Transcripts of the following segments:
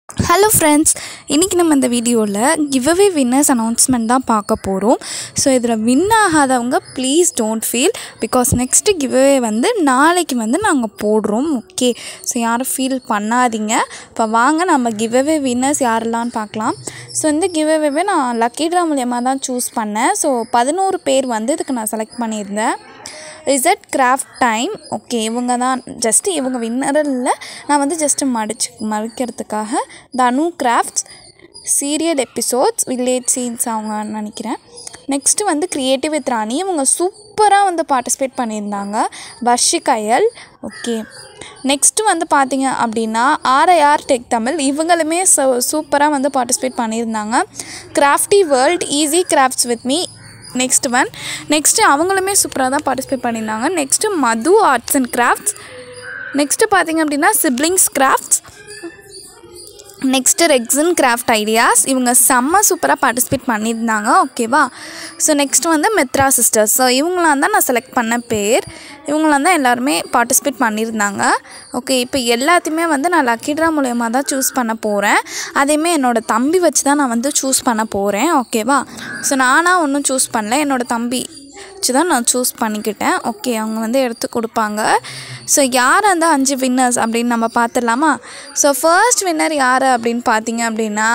Hello friends, இன்றைக்கி நம்ம இந்த வீடியோவில் கிவ்அவே வின்னர்ஸ் அனௌன்ஸ்மெண்ட் தான் பார்க்க போகிறோம். ஸோ இதில் வின் ஆகாதவங்க please don't feel, because next giveaway நாளைக்கு நாங்கள் போடுறோம். ஓகே, ஸோ யாரும் ஃபீல் பண்ணாதீங்க. இப்போ வாங்க நம்ம கிவ்அவே வின்னர்ஸ் யாரெல்லாம்னு பார்க்கலாம். ஸோ இந்த கிவ்அவே நான் லக்கி ட்ரா மூலியமாக தான் சூஸ் பண்ணேன். ஸோ 11 பேர் இதுக்கு நான் செலக்ட் பண்ணியிருந்தேன். Result craft time. ஓகே, இவங்க தான் ஜஸ்ட்டு இவங்க வின்னர் இல்லை, நான் ஜஸ்ட்டு மறிக்கிறதுக்காக Thanu crafts, serial episodes, village scenes அவங்க நினைக்கிறேன். நெக்ஸ்ட்டு கிரியேட்டிவ் வித் ராணி, இவங்க சூப்பராக பார்ட்டிசிபேட் பண்ணியிருந்தாங்க. வர்ஷிகயல். ஓகே, நெக்ஸ்ட்டு பார்த்தீங்க அப்படின்னா ஆர்ஐஆர் டெக் தமிழ், இவங்களுமே சூப்பராக பார்ட்டிசிபேட் பண்ணியிருந்தாங்க. Crafty world, easy crafts with me next அவங்களுமே சூப்பராக தான் பார்ட்டிசிபேட் பண்ணியிருந்தாங்க. Next Madhu arts and crafts. Next பார்த்திங்க அப்படின்னா siblings crafts. Next Rexon craft ideas, இவங்க செம்ம சூப்பராக பார்ட்டிசிபேட் பண்ணியிருந்தாங்க. ஓகேவா. So next Methra sisters. So இவங்களாம் தான் நான் செலக்ட் பண்ண பேர். இவங்களாம் தான் எல்லாருமே பார்ட்டிசிபேட் பண்ணியிருந்தாங்க. ஓகே, இப்போ எல்லாத்தையுமே நான் லக்கி ட்ரா மூலயமா தான் சூஸ் பண்ண போகிறேன். அதையுமே என்னோடய தம்பி வச்சு தான் நான் சூஸ் பண்ண போகிறேன். ஓகேவா. ஸோ நானாக ஒன்றும் சூஸ் பண்ணல, என்னோடய தம்பி வச்சு தான் நான் சூஸ் பண்ணிக்கிட்டேன். ஓகே, அவங்க எடுத்து கொடுப்பாங்க. ஸோ யார் அந்த 5 வின்னர்ஸ் அப்படின்னு நம்ம பார்த்துடலாமா. ஸோ ஃபர்ஸ்ட் வின்னர் யார் அப்படின்னு பார்த்தீங்க அப்படின்னா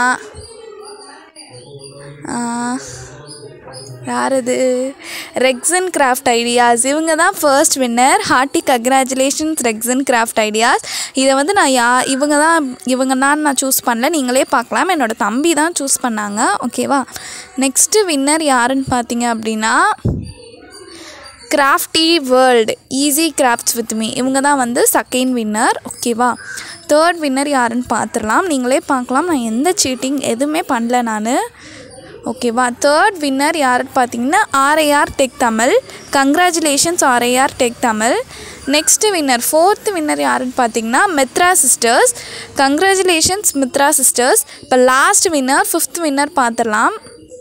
யார் இது, ரெக்ஸன் கிராஃப்ட் ஐடியாஸ், இவங்க தான் first winner. Hearty congratulations Rexon craft ideas. இதை நான் இவங்க தான் நான் சூஸ் பண்ணல, நீங்களே பார்க்கலாம். என்னோடய தம்பி தான் சூஸ் பண்ணாங்க. ஓகேவா. நெக்ஸ்ட்டு வின்னர் யாருன்னு பார்த்தீங்க அப்படின்னா crafty world, easy crafts with me, இவங்க தான் செகண்ட் வின்னர். ஓகேவா. தேர்ட் வின்னர் யாருன்னு பார்த்துடலாம், நீங்களே பார்க்கலாம். நான் எந்த சீட்டிங் எதுவுமே பண்ணல நான். ஓகேவா. தேர்ட் வின்னர் யாருன்னு பார்த்தீங்கன்னா RIR tech Tamil. Congratulations RIR tech Tamil. Next winner fourth winner யாருன்னு பார்த்தீங்கன்னா Methra sisters. Congratulations Methra sisters. இப்போ லாஸ்ட் வின்னர் ஃபிஃப்த் வின்னர் பார்த்துடலாம்.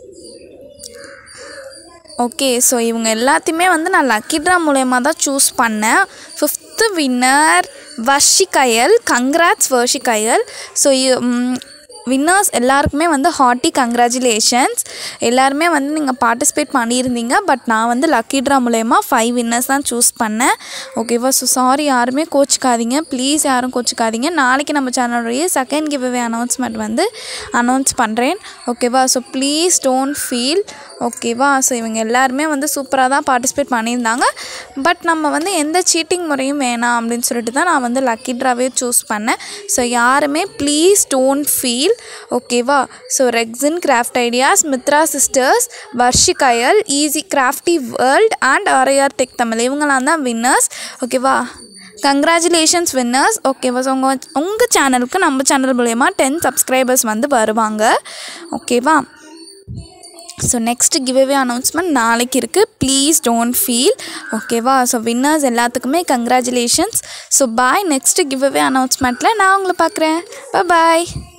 ஓகே, ஸோ இவங்க எல்லாத்தையுமே நான் லக்கி ட்ரா மூலயமா தான் சூஸ் பண்ணேன். Fifth winner Varshikayal. Congrats Varshikayal. So winners எல்லாருக்குமே ஹார்ட்டி கங்க்ராச்சுலேஷன்ஸ். எல்லாருமே நீங்கள் பார்ட்டிசிபேட் பண்ணியிருந்தீங்க. பட் நான் லக்கி ட்ரா மூலயமா 5 வின்னர்ஸ் தான் சூஸ் பண்ணேன். ஓகேவா. ஸோ சாரி, யாருமே கோச்சிக்காதீங்க, ப்ளீஸ் யாரும் கோச்சிக்காதீங்க. நாளைக்கு நம்ம சேனலுடைய செகண்ட் கிவ்அவே அனௌன்ஸ்மெண்ட் அனௌன்ஸ் பண்ணுறேன். ஓகேவா. So please don't feel. ஓகேவா. ஸோ இவங்க எல்லாருமே சூப்பராக தான் பார்ட்டிசிபேட் பண்ணியிருந்தாங்க. பட் நம்ம எந்த சீட்டிங் முறையும் வேணாம் அப்படின்னு சொல்லிட்டு தான் நான் லக்கி ட்ராவே சூஸ் பண்ணேன். ஸோ யாருமே ப்ளீஸ் டோன்ட் ஃபீல். ஓகேவா. So Rexon craft ideas, Mithra sisters, Varshikayal, easy crafty world and RIR tech Tamil, இவங்களாம் தான் வின்னர்ஸ். ஓகேவா. Congratulations winners. ஓகேவா. ஸோ உங்கள் சேனலுக்கு நம்ம சேனல் மூலயமா 10 சப்ஸ்கிரைபர்ஸ் வருவாங்க. ஓகேவா. ஸோ நெக்ஸ்ட் கிவ்அவே அனௌன்ஸ்மெண்ட் நாளைக்கு இருக்குது. Please don't feel. ஓகேவா. ஸோ வின்னர்ஸ் எல்லாத்துக்குமே congratulations. So bye. Next giveaway அனௌன்ஸ்மெண்ட்டில் நான் உங்களை பார்க்குறேன். பாய்.